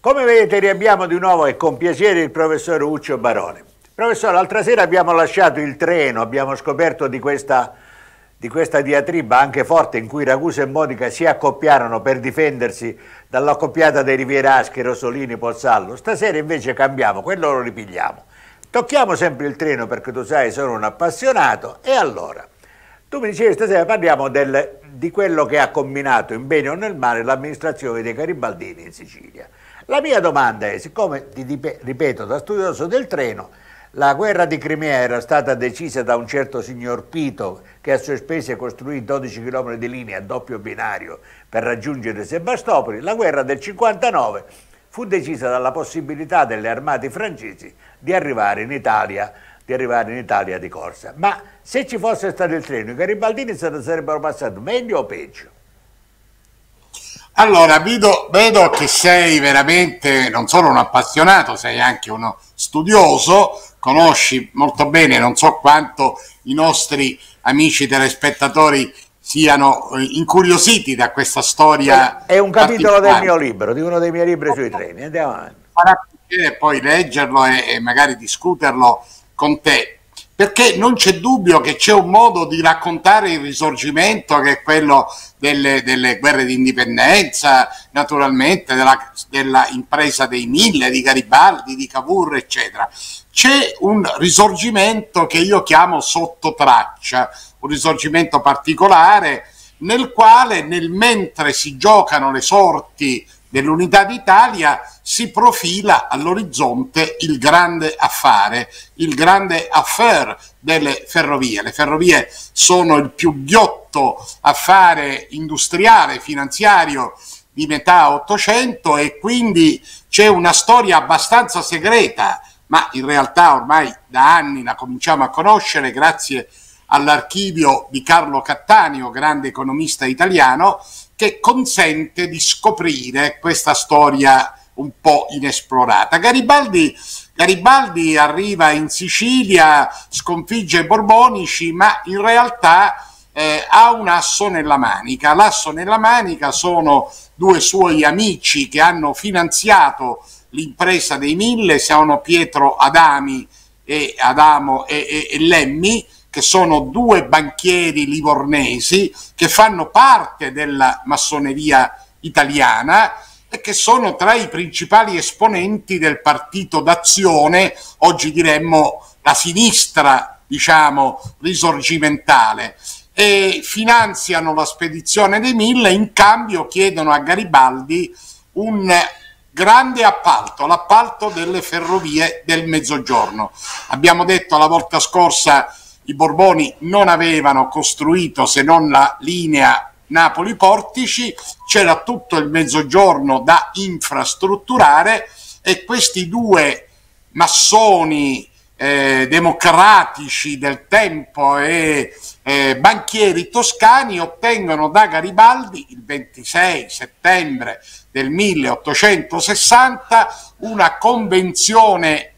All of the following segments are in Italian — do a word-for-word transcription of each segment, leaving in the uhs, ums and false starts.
Come vedete riabbiamo di nuovo e con piacere il professor Uccio Barone. Professore, l'altra sera abbiamo lasciato il treno, abbiamo scoperto di questa, di questa diatriba anche forte in cui Ragusa e Modica si accoppiarono per difendersi dall'accoppiata dei Rivieraschi, Rosolini, Pozzallo. Stasera invece cambiamo, quello lo ripigliamo. Tocchiamo sempre il treno perché tu sai sono un appassionato e allora, tu mi dicevi stasera parliamo del, di quello che ha combinato in bene o nel male l'amministrazione dei Garibaldini in Sicilia. La mia domanda è, siccome, ti ripeto, da studioso del treno, la guerra di Crimea era stata decisa da un certo signor Pito che a sue spese costruì dodici chilometri di linea a doppio binario per raggiungere Sebastopoli, la guerra del cinquantanove fu decisa dalla possibilità delle armate francesi di arrivare in Italia, di arrivare in Italia di corsa. Ma se ci fosse stato il treno, i garibaldini sarebbero passati meglio o peggio? Allora, vedo, vedo che sei veramente non solo un appassionato, sei anche uno studioso, conosci molto bene, non so quanto i nostri amici telespettatori siano incuriositi da questa storia. È un capitolo del mio libro, di uno dei miei libri sui treni. Andiamo avanti. Farà piacere poi leggerlo e, e magari discuterlo con te. Perché non c'è dubbio che c'è un modo di raccontare il risorgimento che è quello delle, delle guerre di indipendenza, naturalmente della, della impresa dei Mille, di Garibaldi, di Cavour, eccetera. C'è un risorgimento che io chiamo sotto traccia, un risorgimento particolare nel quale nel mentre si giocano le sorti dell'unità d'Italia si profila all'orizzonte il grande affare, il grande affaire delle ferrovie. Le ferrovie sono il più ghiotto affare industriale, finanziario di metà Ottocento e quindi c'è una storia abbastanza segreta, ma in realtà ormai da anni la cominciamo a conoscere grazie all'archivio di Carlo Cattaneo, grande economista italiano, che consente di scoprire questa storia un po' inesplorata. Garibaldi, Garibaldi arriva in Sicilia, sconfigge i borbonici, ma in realtà eh, ha un asso nella manica. L'asso nella manica sono due suoi amici che hanno finanziato l'impresa dei Mille, sono Pietro Adami e, Adamo e, e, e Lemmi, che sono due banchieri livornesi che fanno parte della massoneria italiana e che sono tra i principali esponenti del partito d'azione, oggi diremmo la sinistra, diciamo, risorgimentale, e finanziano la spedizione dei Mille, in cambio chiedono a Garibaldi un grande appalto, l'appalto delle ferrovie del Mezzogiorno. Abbiamo detto la volta scorsa i Borboni non avevano costruito se non la linea Napoli-Portici, c'era tutto il Mezzogiorno da infrastrutturare e questi due massoni eh, democratici del tempo e eh, banchieri toscani ottengono da Garibaldi il ventisei settembre del milleottocentosessanta una convenzione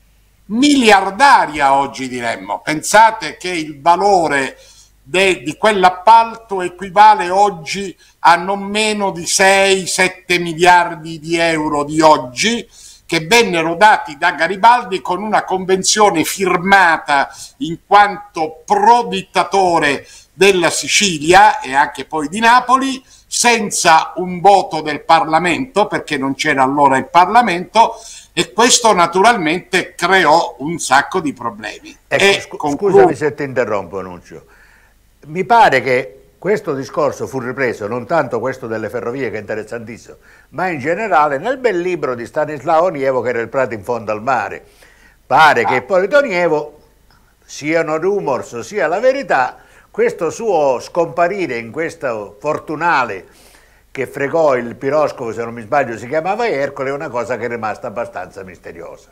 miliardaria, oggi diremmo. Pensate che il valore de, di quell'appalto equivale oggi a non meno di sei sette miliardi di euro di oggi, che vennero dati da Garibaldi con una convenzione firmata in quanto pro-dittatore della Sicilia e anche poi di Napoli, senza un voto del Parlamento, perché non c'era allora il Parlamento, e questo naturalmente creò un sacco di problemi. Ecco, e scu concludo... Scusami se ti interrompo, Annunzio. Mi pare che questo discorso fu ripreso, non tanto questo delle ferrovie che è interessantissimo, ma in generale nel bel libro di Stanislao Nievo che era Il Prato in fondo al mare. Pare ah. che Ippolito Nievo, siano rumors sia la verità, questo suo scomparire in questo fortunale che fregò il piroscafo, se non mi sbaglio si chiamava Ercole, è una cosa che è rimasta abbastanza misteriosa.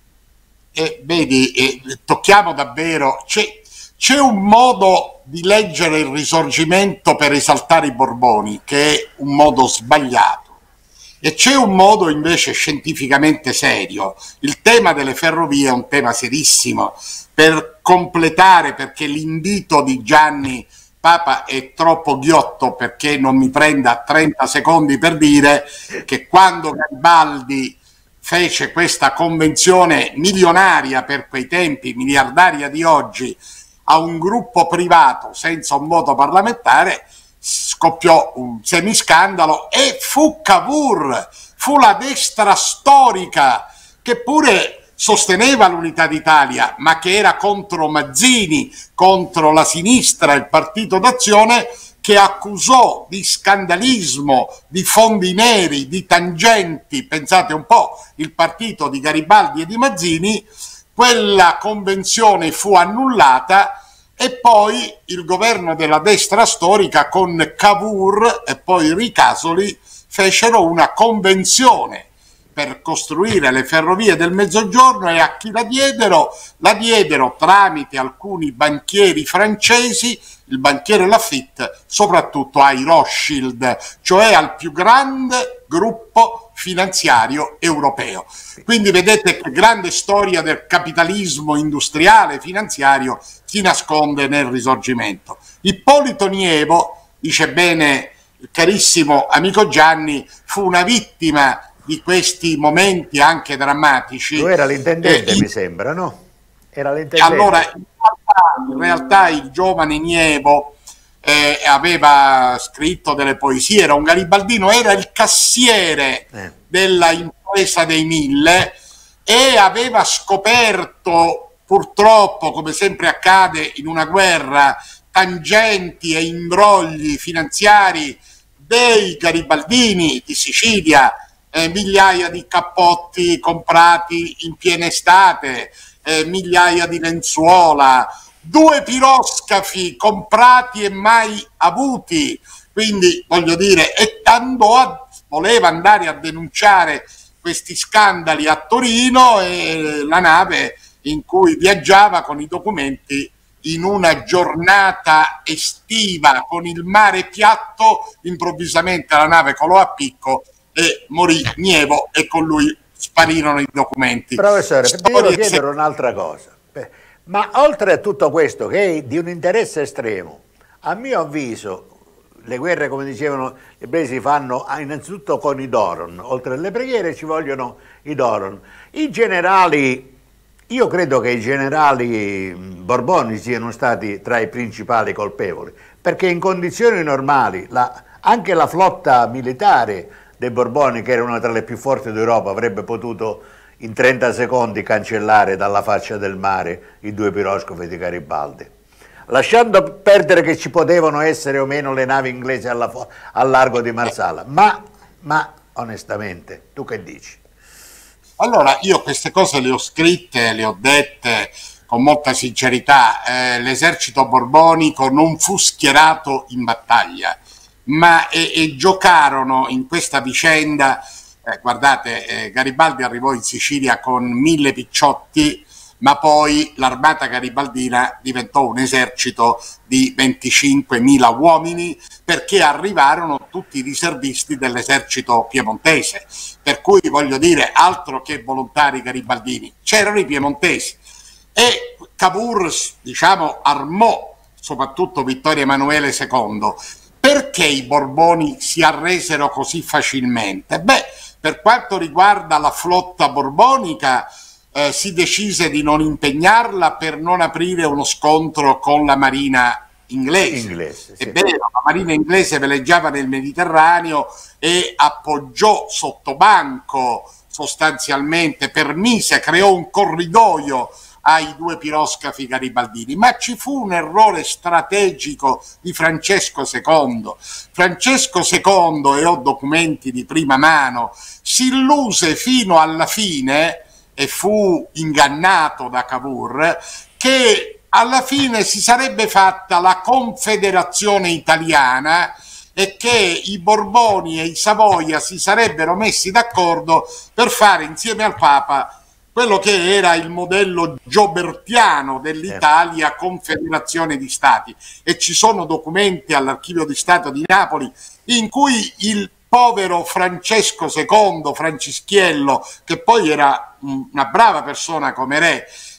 E vedi, eh, tocchiamo davvero, c'è un modo di leggere il risorgimento per esaltare i Borboni, che è un modo sbagliato, e c'è un modo invece scientificamente serio. Il tema delle ferrovie è un tema serissimo. Per completare, perché l'invito di Gianni Papa è troppo ghiotto perché non mi prenda trenta secondi per dire che quando Garibaldi fece questa convenzione milionaria per quei tempi, miliardaria di oggi, a un gruppo privato senza un voto parlamentare, scoppiò un semiscandalo e fu Cavour, fu la destra storica che pure sosteneva l'unità d'Italia, ma che era contro Mazzini, contro la sinistra, il Partito d'Azione, che accusò di scandalismo, di fondi neri, di tangenti, pensate un po', il partito di Garibaldi e di Mazzini. Quella convenzione fu annullata e poi il governo della destra storica con Cavour e poi Ricasoli fecero una convenzione per costruire le ferrovie del Mezzogiorno, e a chi la diedero? La diedero tramite alcuni banchieri francesi, il banchiere Lafitte, soprattutto ai Rothschild, cioè al più grande gruppo finanziario europeo. Quindi vedete che grande storia del capitalismo industriale finanziario si nasconde nel Risorgimento. Ippolito Nievo, dice bene il carissimo amico Gianni, fu una vittima di questi momenti anche drammatici. Lui era l'intendente, eh, mi sembra, no? Era l'intendente. Allora, in realtà, in realtà il giovane Nievo eh, aveva scritto delle poesie, era un garibaldino, era il cassiere eh. della impresa dei Mille e aveva scoperto, purtroppo, come sempre accade in una guerra, tangenti e imbrogli finanziari dei garibaldini di Sicilia, eh, migliaia di cappotti comprati in piena estate, eh, migliaia di lenzuola, due piroscafi comprati e mai avuti. Quindi voglio dire, e andò a, voleva andare a denunciare questi scandali a Torino, e la nave in cui viaggiava con i documenti, in una giornata estiva con il mare piatto, improvvisamente la nave colò a picco e morì Nievo, e con lui sparirono i documenti. Professore, ti devo chiedere un'altra cosa. Ma oltre a tutto questo, che è di un interesse estremo, a mio avviso le guerre, come dicevano gli ebrei, si fanno innanzitutto con i Doron. Oltre alle preghiere ci vogliono i Doron. I generali... Io credo che i generali Borboni siano stati tra i principali colpevoli, perché in condizioni normali la, anche la flotta militare dei Borboni, che era una tra le più forti d'Europa, avrebbe potuto in trenta secondi cancellare dalla faccia del mare i due piroscafi di Garibaldi, lasciando perdere che ci potevano essere o meno le navi inglesi alla, al largo di Marsala. Ma, ma onestamente, tu che dici? Allora, io queste cose le ho scritte, le ho dette con molta sincerità. Eh, l'esercito borbonico non fu schierato in battaglia, ma e, e giocarono in questa vicenda. Eh, guardate, eh, Garibaldi arrivò in Sicilia con mille picciotti, ma poi l'armata garibaldina diventò un esercito di venticinquemila uomini, perché arrivarono tutti i riservisti dell'esercito piemontese, per cui voglio dire, altro che volontari garibaldini, c'erano i piemontesi. E Cavour, diciamo, armò soprattutto Vittorio Emanuele secondo. Perché i Borboni si arresero così facilmente? Beh, per quanto riguarda la flotta borbonica, Eh, si decise di non impegnarla per non aprire uno scontro con la marina inglese. inglese sì. È vero, la marina inglese veleggiava nel Mediterraneo e appoggiò sotto banco, sostanzialmente permise, creò un corridoio ai due piroscafi garibaldini, ma ci fu un errore strategico di Francesco secondo. Francesco secondo, e ho documenti di prima mano, si illuse fino alla fine, e fu ingannato da Cavour, che alla fine si sarebbe fatta la Confederazione Italiana e che i Borboni e i Savoia si sarebbero messi d'accordo per fare insieme al Papa quello che era il modello giobertiano dell'Italia, Confederazione di Stati. E ci sono documenti all'Archivio di Stato di Napoli in cui il povero Francesco secondo, Francischiello, che poi era una brava persona come re,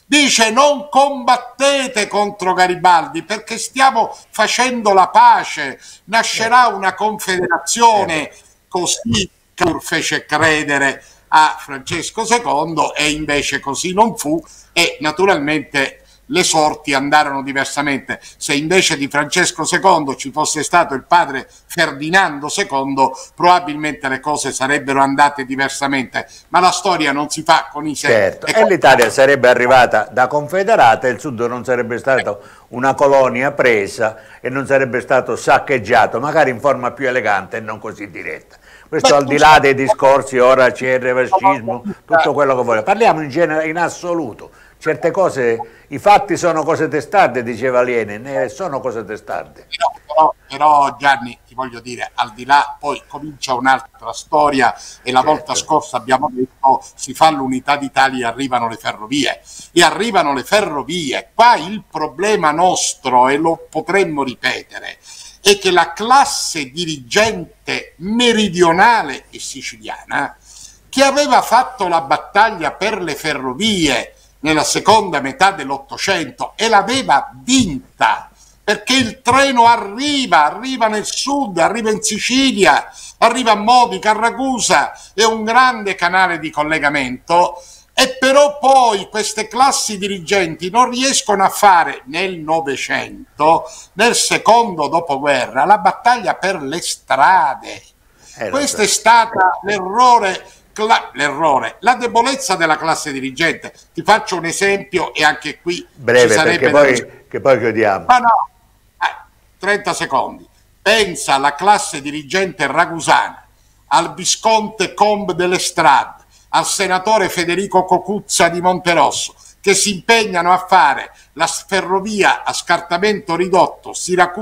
Dice: non combattete contro Garibaldi perché stiamo facendo la pace, nascerà una confederazione. Così Cavour fece credere a Francesco secondo e invece così non fu, e naturalmente le sorti andarono diversamente. Se invece di Francesco secondo ci fosse stato il padre Ferdinando secondo, probabilmente le cose sarebbero andate diversamente, ma la storia non si fa con i segni. Certo. E l'Italia sarebbe arrivata da confederata e il Sud non sarebbe stato una colonia presa e non sarebbe stato saccheggiato, magari in forma più elegante e non così diretta. Questo Beh, al di là dei discorsi, ora c'è il revanchismo, tutto quello che vuole. Parliamo in genere, in assoluto. Certe cose, i fatti sono cose testarde, diceva Lenin, sono cose testarde. Però, però, però Gianni, ti voglio dire, al di là, poi comincia un'altra storia e la certo. volta scorsa abbiamo detto si fa l'unità d'Italia e arrivano le ferrovie. E arrivano le ferrovie. Qua il problema nostro, e lo potremmo ripetere, è che la classe dirigente meridionale e siciliana, che aveva fatto la battaglia per le ferrovie nella seconda metà dell'Ottocento e l'aveva vinta, perché il treno arriva, arriva nel sud, arriva in Sicilia, arriva a Modica, a Ragusa, è un grande canale di collegamento, e però poi queste classi dirigenti non riescono a fare nel Novecento, nel secondo dopoguerra, la battaglia per le strade. Eh, Questo so. è stato l'errore. L'errore, la debolezza della classe dirigente. Ti faccio un esempio e anche qui breve, ci sarebbe perché poi, che poi chiudiamo. Ma no, eh, trenta secondi. Pensa alla classe dirigente ragusana, al visconte Combe dell'Estrade, al senatore Federico Cocuzza di Monterosso, che si impegnano a fare la ferrovia a scartamento ridotto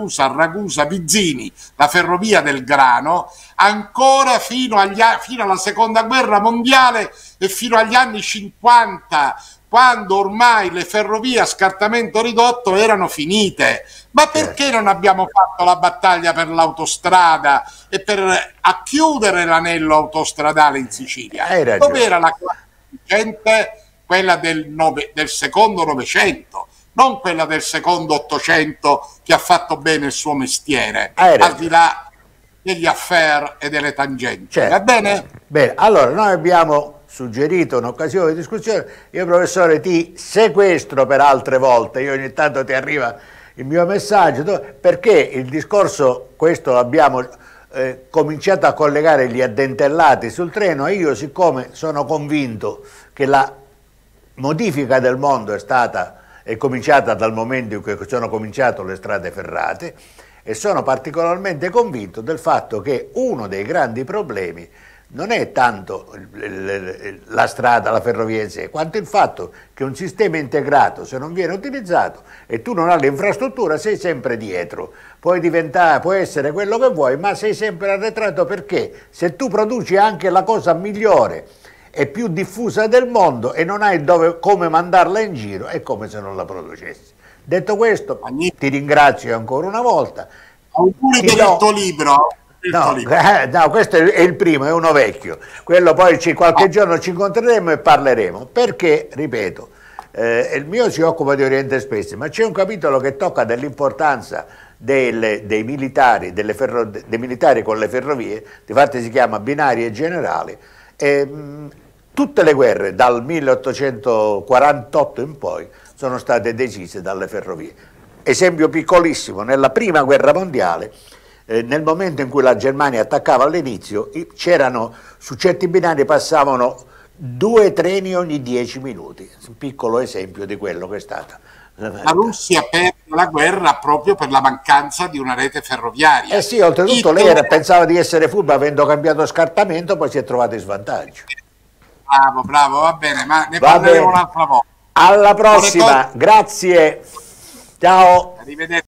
Siracusa-Ragusa-Vizzini, la ferrovia del grano, ancora fino, agli, fino alla seconda guerra mondiale e fino agli anni cinquanta, quando ormai le ferrovie a scartamento ridotto erano finite. Ma perché non abbiamo fatto la battaglia per l'autostrada e per a chiudere l'anello autostradale in Sicilia? Dov'era la classe dirigente? Quella del, nove, del secondo Novecento, non quella del secondo Ottocento che ha fatto bene il suo mestiere, al di là degli affair e delle tangenti. Certo. Va bene? Bene, allora noi abbiamo suggerito un'occasione di discussione. Io, professore, ti sequestro per altre volte, io ogni tanto ti arriva il mio messaggio, perché il discorso, questo abbiamo eh, cominciato a collegare gli addentellati sul treno, e io, siccome sono convinto che la modifica del mondo è stata è cominciata dal momento in cui sono cominciate le strade ferrate, e sono particolarmente convinto del fatto che uno dei grandi problemi non è tanto la strada, la ferrovia in sé, quanto il fatto che un sistema integrato, se non viene utilizzato e tu non hai l'infrastruttura, sei sempre dietro. Puoi diventare, puoi essere quello che vuoi, ma sei sempre arretrato, perché se tu produci anche la cosa migliore è più diffusa del mondo e non hai dove, come mandarla in giro, è come se non la producessi. Detto questo, ti ringrazio ancora una volta. Auguri per do... il tuo libro. Il no, tuo libro. Eh, no, questo è il primo, è uno vecchio. Quello poi ci, qualche ah. giorno ci incontreremo e parleremo, perché, ripeto, eh, il mio si occupa di Oriente Espresso, ma c'è un capitolo che tocca dell'importanza dei militari, delle ferro, dei militari con le ferrovie, difatti si chiama Binari e Generali. E, mh, tutte le guerre dal milleottocentoquarantotto in poi sono state decise dalle ferrovie. Esempio piccolissimo: nella prima guerra mondiale, eh, nel momento in cui la Germania attaccava all'inizio, c'erano su certi binari passavano due treni ogni dieci minuti, un piccolo esempio di quello che è stata la Russia perde la guerra proprio per la mancanza di una rete ferroviaria. Eh sì, oltretutto lei era, pensava di essere furba, avendo cambiato scartamento, poi si è trovato in svantaggio. Bravo, bravo, va bene, ma ne va parleremo un'altra volta. Alla prossima, grazie, ciao. Arrivederci.